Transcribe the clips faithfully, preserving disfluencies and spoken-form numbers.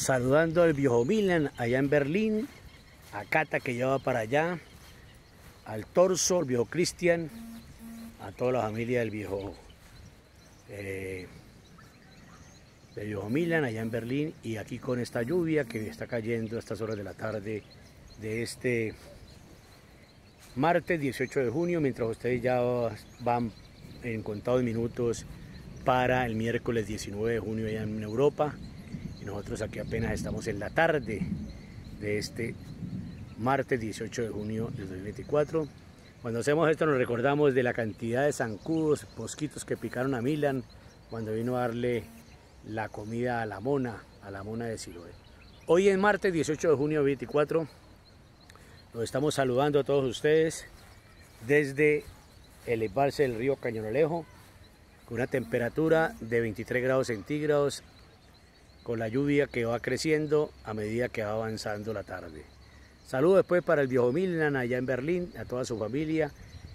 saludando al viejo Milan allá en Berlín, a Cata que lleva para allá, al Torso, el viejo Cristian, a toda la familia del viejo eh, del viejo Milan allá en Berlín, y aquí con esta lluvia que está cayendo a estas horas de la tarde de este martes dieciocho de junio, mientras ustedes ya van en contados minutos para el miércoles diecinueve de junio allá en Europa, y nosotros aquí apenas estamos en la tarde de este martes dieciocho de junio del dos mil veinticuatro. Cuando hacemos esto nos recordamos de la cantidad de zancudos, mosquitos que picaron a Milan cuando vino a darle la comida a la mona, a la mona de Siloé. Hoy es martes dieciocho de junio de veinticuatro, los estamos saludando a todos ustedes desde el embalse del río Cañonolejo, con una temperatura de veintitrés grados centígrados, con la lluvia que va creciendo a medida que va avanzando la tarde. Saludos después para el viejo Milan allá en Berlín, a toda su familia,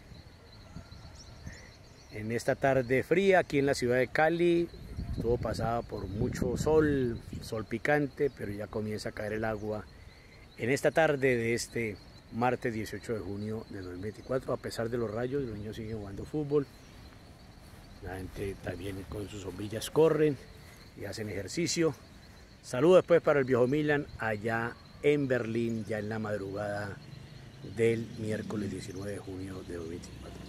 en esta tarde fría aquí en la ciudad de Cali. Estuvo pasada por mucho sol, sol picante, pero ya comienza a caer el agua en esta tarde de este martes dieciocho de junio de dos mil veinticuatro. A pesar de los rayos, los niños siguen jugando fútbol, la gente también con sus sombrillas corren y hacen ejercicio. Saludos después para el viejo Milan allá en Berlín, ya en la madrugada del miércoles diecinueve de junio de dos mil veinticuatro.